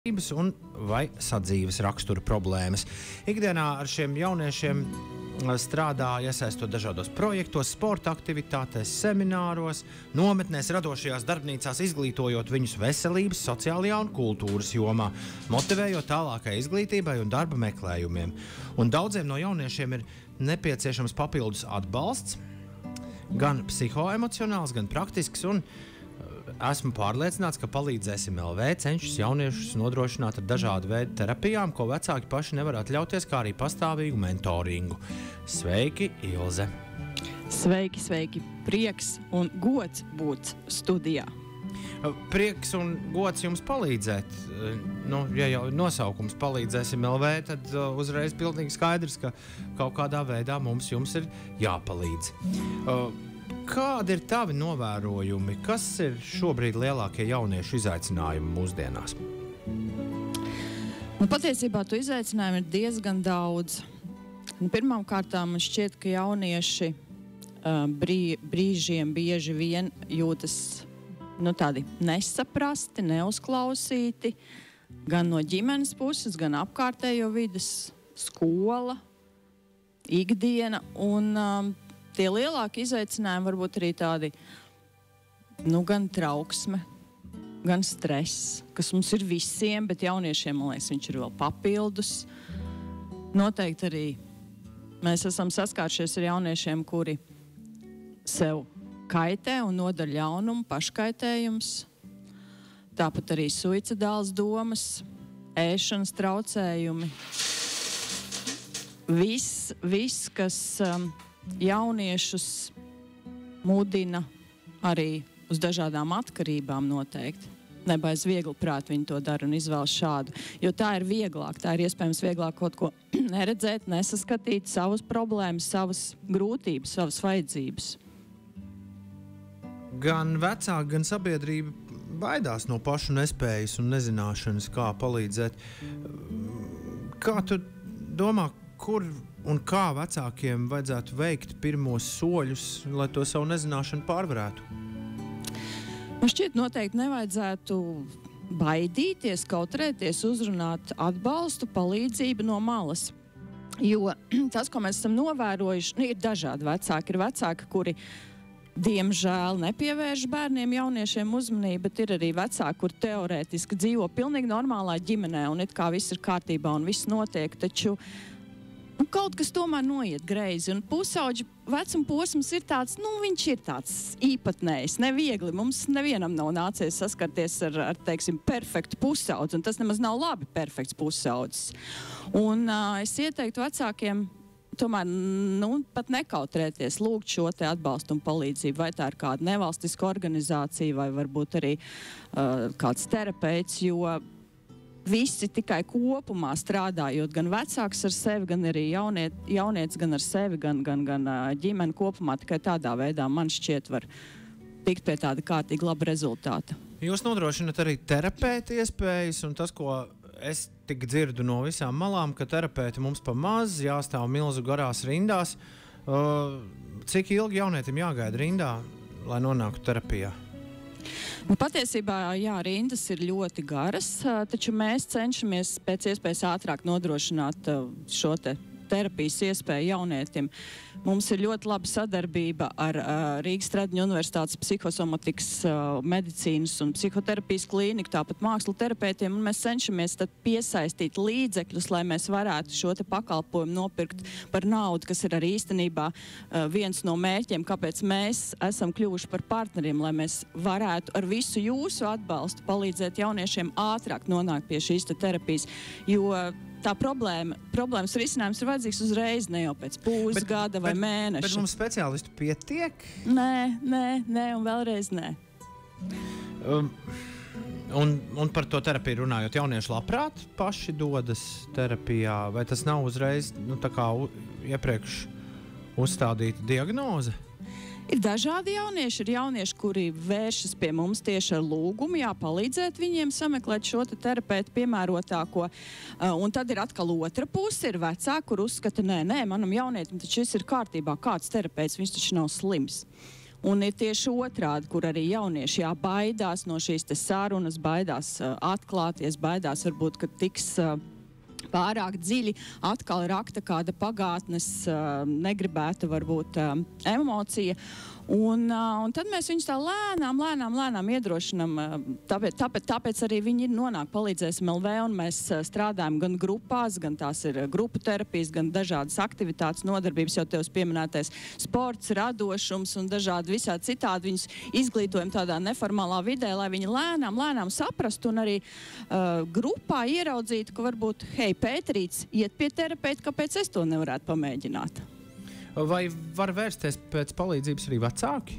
un vai sadzīves rakstura problēmas. Ikdienā ar šiem jauniešiem strādā, iesaistot dažādos projektos, sporta aktivitātēs, semināros, nometnēs, radošajās darbnīcās, izglītojot viņus veselības, sociālajā un kultūras jomā, motivējot tālākai izglītībai un darba meklējumiem. Un daudziem no jauniešiem ir nepieciešams papildus atbalsts, gan psihoemocionāls, gan praktisks, un esmu pārliecināts, ka palīdzēsim LV cenšas jauniešus nodrošināt ar dažādu veidu terapijām, ko vecāki paši nevar atļauties, kā arī pastāvīgu mentoringu. Sveiki, Ilze! Sveiki, sveiki! Prieks un gods būt studijā. Prieks un gods jums palīdzēt. Ja jau nosaukums palīdzēsim LV, tad uzreiz pilnīgi skaidrs, ka kaut kādā veidā mums jums ir jāpalīdz. Kādi ir tavi novērojumi? Kas ir šobrīd lielākie jauniešu izaicinājumi mūsdienās? Patiesībā to izaicinājumu ir diezgan daudz. Pirmkārt, man šķiet, ka jaunieši brīžiem bieži vien jūtas tādi nesaprasti, neuzklausīti, gan no ģimenes puses, gan apkārtējo vides, skola, ikdiena un tie lielākie izaicinājumi varbūt arī tādi, gan trauksme, gan stress, kas mums ir visiem, bet jauniešiem, man liekas, viņš ir vēl papildus. Noteikti arī mēs esam saskāršies ar jauniešiem, kuri sev kaitē un nodara ļaunumu, paškaitējums. Tāpat arī suicidāls domas, ēšanas traucējumi. Viss, kas jauniešus mudina arī uz dažādām atkarībām noteikti. Nebaiz viegli prāt viņi to dara un izvēlas šādu. Jo tā ir vieglāk, tā ir iespējams vieglāk kaut ko neredzēt, nesaskatīt savas problēmas, savas grūtības, savas vajadzības. Gan vecāki, gan sabiedrība baidās no pašu nespējas un nezināšanas, kā palīdzēt. Kā tu domā, kur un kā vecākiem vajadzētu veikt pirmos soļus, lai to savu nezināšanu pārvarētu? Man šķiet, noteikti nevajadzētu baidīties, kautrēties, uzrunāt atbalstu, palīdzību no malas. Jo tas, ko mēs esam novērojuši, ir dažādi vecāki. Ir vecāki, kuri diemžēl nepievērš bērniem, jauniešiem uzmanību, bet ir arī vecāki, kur teorētiski dzīvo pilnīgi normālā ģimenē un it kā viss ir kārtībā un viss notiek, taču kaut kas tomēr noiet greizi, un pusauģa vecuma posms ir tāds, viņš ir tāds īpatnējs, neviegli. Mums nevienam nav nācies saskarties ar teiksim, perfektu pusaudzi, un tas nemaz nav labi perfekts pusaudzis. Un es ieteiktu vecākiem tomēr, pat nekautrēties, lūgt šo te atbalstu un palīdzību, vai tā ir kāda nevalstiska organizācija, vai varbūt arī kāds terapeits, jo visi tikai kopumā strādājot, gan vecāks ar sevi, gan arī jaunietis gan ar sevi, gan ģimeni kopumā, tikai tādā veidā, man šķiet, var tikt pie tāda kārtīgi laba rezultāta. Jūs nodrošināt arī terapeita iespējas, un tas, ko es tik dzirdu no visām malām, ka terapeiti mums pa maz jāstāv milzu garās rindās. Cik ilgi jaunietim jāgaida rindā, lai nonāktu terapijā? Patiesībā, jā, rindas ir ļoti garas, taču mēs cenšamies pēc iespējas ātrāk nodrošināt šo te terapijas iespēju jaunietim. Mums ir ļoti laba sadarbība ar Rīgas Stradiņu Universitātes psihosomatikas medicīnas un psihoterapijas klīniku, tāpat mākslu terapeitiem, un mēs cenšamies tad piesaistīt līdzekļus, lai mēs varētu šo te pakalpojumu nopirkt par naudu, kas ir arī īstenībā viens no mērķiem, kāpēc mēs esam kļuvuši par partneriem, lai mēs varētu ar visu jūsu atbalstu palīdzēt jauniešiem ātrāk nonākt pie šīs te terapijas, jo tā problēmas risinājums ir vajadzīgs uzreiz, ne jau pēc pusgada vai mēneša. Bet mums speciālistu pietiek? Nē, un vēlreiz nē. Un par to terapiju runājot, jaunieši labprāt paši dodas terapijā, vai tas nav uzreiz tā kā iepriekš uzstādīta diagnoze? Ir dažādi jaunieši, ir jaunieši, kuri vēršas pie mums tieši ar lūgumu, palīdzēt viņiem sameklēt šo terapeitu piemērotāko. Un tad ir atkal otra puse, ir vecāki, kur uzskata, nē, manam jaunietim taču šis ir kārtībā, kāds terapeits, viņš taču nav slims. Un ir tieši otrādi, kur arī jaunieši baidās no šīs te sarunas, baidās atklāties, baidās varbūt, ka tiks pārāk dziļi atkal rakta kāda pagātnes negribēta varbūt emocija. Un tad mēs viņus tā lēnām iedrošinam. Tāpēc arī viņi nonāk Palīdzēsim LV, un mēs strādājam gan grupās, gan tās ir grupu terapijas, gan dažādas aktivitātes, nodarbības, jau tev pieminētais sports, radošums un dažādi visādi citādi. Viņus izglītojam tādā neformālā vidē, lai viņi lēnām saprastu un arī grupā ieraudzītu, ka varbūt, hei, Pēterīts iet pie terapeita, kāpēc es to nevarētu pamēģināt? Vai var vērsties pēc palīdzības arī vecāki?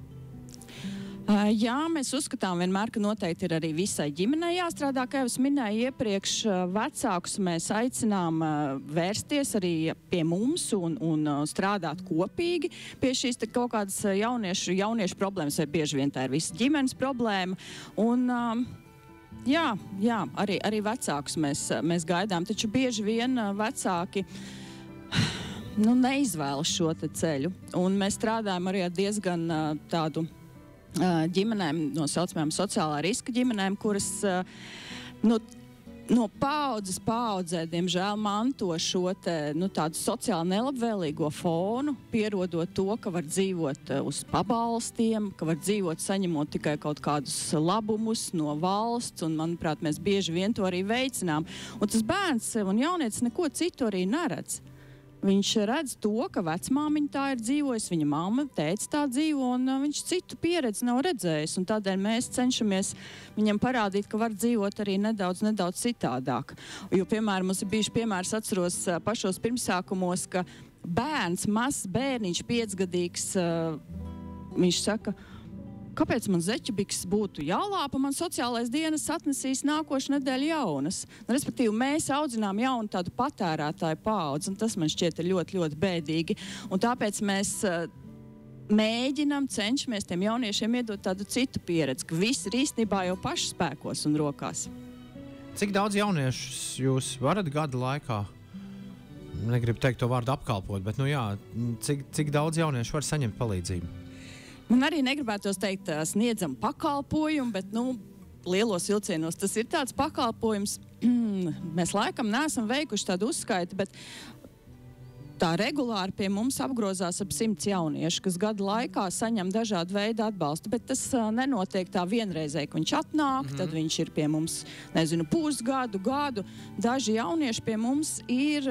Jā, mēs uzskatām vienmēr, ka noteikti ir arī visai ģimenei jāstrādā, kā jau es minēju iepriekš. Vecākus mēs aicinām vērsties arī pie mums un strādāt kopīgi pie šīs kaut kādas jauniešu problēmas, vai bieži vien tā ir visa ģimenes problēma. Un, jā, arī vecākus mēs gaidām, taču bieži vien vecāki neizvēlas šo te ceļu. Un mēs strādājam arī ar diezgan tādu ģimenēm, no saucamajām sociālā riska ģimenēm, kuras no paudzes paudzē, diemžēl, manto šo te, tādu sociāli nelabvēlīgo fonu, pierodot to, ka var dzīvot uz pabalstiem, ka var dzīvot saņemot tikai kaut kādus labumus no valsts, un, manuprāt, mēs bieži vien to arī veicinām. Un tas bērns un jaunietis neko citu arī neredz. Viņš redz to, ka vecmāmiņa tā ir dzīvojusi, viņa mamma, tētis tā dzīvo, un viņš citu pieredzi nav redzējis. Un tādēļ mēs cenšamies viņam parādīt, ka var dzīvot arī nedaudz citādāk. Jo, piemēram, mums ir bijuši piemērs, atceros pašos pirmsākumos, ka bērns, mazs bērniņš, 5-gadīgs, viņš saka, kāpēc man zeķebiks būtu jālāpa, man sociālais dienas atnesīs nākošu nedēļu jaunas. Respektīvi, mēs audzinām jaunu tādu patērētāju paudzi, un tas man šķiet ļoti bēdīgi. Un tāpēc mēs cenšamies tiem jauniešiem iedot tādu citu pieredzi, ka visi ir īstenībā jau paši spēkos un rokās. Cik daudz jauniešus jūs varat gada laikā? Negribu teikt to vārdu apkalpot, bet cik daudz jauniešu var saņemt palīdzību? Man arī negribētos teikt sniedzam pakalpojumu, bet, lielos vilcienos tas ir tāds pakalpojums. Mēs laikam neesam veikuši tādu uzskaiti, bet tā regulāri pie mums apgrozās ap 100 jauniešu, kas gada laikā saņem dažādu veidu atbalstu, bet tas nenotiek tā vienreizēji, ka viņš atnāk, tad viņš ir pie mums, pusgadu, gadu. Daži jaunieši pie mums ir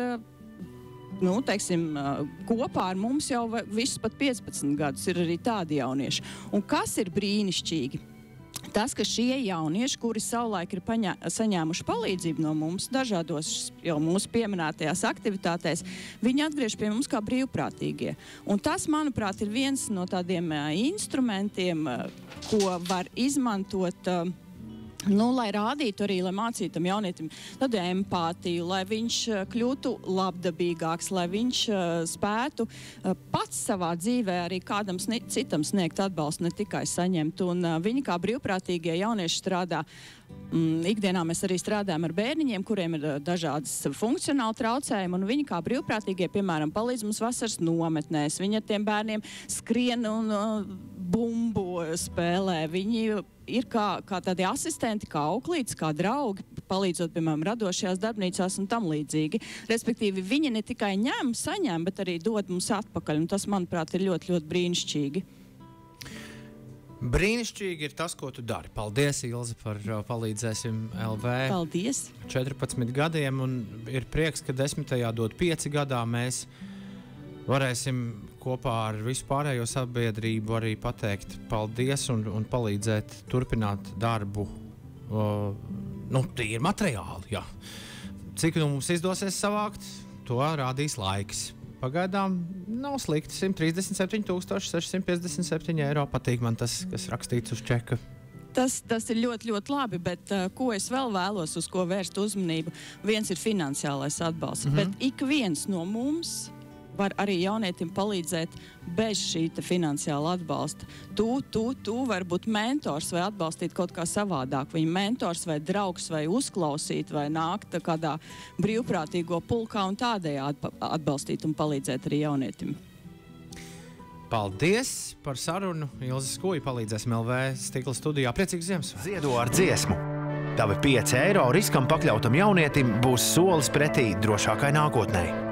kopā ar mums jau visus pat 15 gadus ir arī tādi jaunieši. Un kas ir brīnišķīgi? Tas, ka šie jaunieši, kuri savulaik ir saņēmuši palīdzību no mums, dažādos jau mūsu pieminētajās aktivitātēs, viņi atgriež pie mums kā brīvprātīgie. Un tas, manuprāt, ir viens no tādiem instrumentiem, ko var izmantot lai rādītu arī, lai mācītu tam jaunietim tādu empātiju, lai viņš kļūtu labdabīgāks, lai viņš spētu pats savā dzīvē arī kādam citam sniegt atbalstu, ne tikai saņemt. Un viņi kā brīvprātīgie jaunieši strādā. Ikdienā mēs arī strādājam ar bērniņiem, kuriem ir dažādas funkcionāli traucējumi, un viņi kā brīvprātīgie, piemēram, palīdz mums vasaras nometnēs. Viņi ar tiem bērniem skrien un bumbu spēlē. Viņi ir kā tādi asistenti, kā auklītes, kā draugi, palīdzot, piemēram, radošajās darbnīcās un tam līdzīgi. Respektīvi, viņi ne tikai saņem, bet arī dod mums atpakaļ, un tas, manuprāt, ir ļoti brīnišķīgi. Brīnišķīgi ir tas, ko tu dari. Paldies, Ilze, par Palīdzēsim LV. Paldies. 14 gadiem, un ir prieks, ka 10. dot 5 gadā mēs varēsim kopā ar visu pārējo sabiedrību arī pateikt paldies un palīdzēt turpināt darbu. Tīri materiāli, jā. Cik mums izdosies savākt, to rādīs laiks. Pagaidām nav slikti. 137,657 eiro. Patīk man tas, kas rakstīts uz čeka. Tas ir ļoti labi, bet ko es vēl vēlos, uz ko vērst uzmanību? Viens ir finansiālais atbalsts, bet ik viens no mums var arī jaunietim palīdzēt bez šī finansiāla atbalsta. Tu vari būt mentors vai atbalstīt kaut kā savādāk. Viņa mentors vai draugs vai uzklausīt vai nākt kādā brīvprātīgo pulkā un tādējādi atbalstīt un palīdzēt arī jaunietim. Paldies par sarunu. Ilze Skuja palīdzēs LV Stikla studijā. Priecīgs Ziemassvētku! Ziedo ar dziesmu. Tavi 5 eiro riskam pakļautam jaunietim būs solis pretī drošākai nākotnei.